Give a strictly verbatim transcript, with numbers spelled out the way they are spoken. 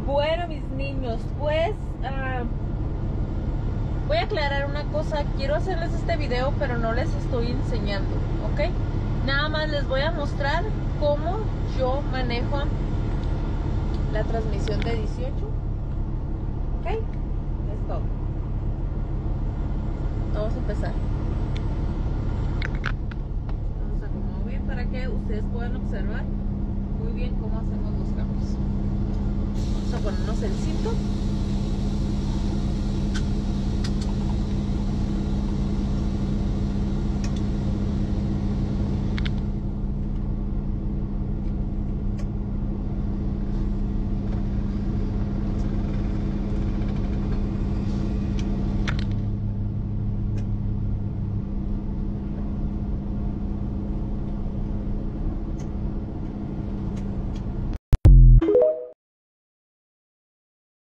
Bueno, mis niños, pues uh, voy a aclarar una cosa. Quiero hacerles este video, pero no les estoy enseñando, ¿ok? Nada más les voy a mostrar cómo yo manejo la transmisión de dieciocho. ¿Ok? Es todo. Vamos a empezar. Vamos a acomodar bien para que ustedes puedan observar muy bien cómo hacemos los cambios. Vamos a ponernos el cinto.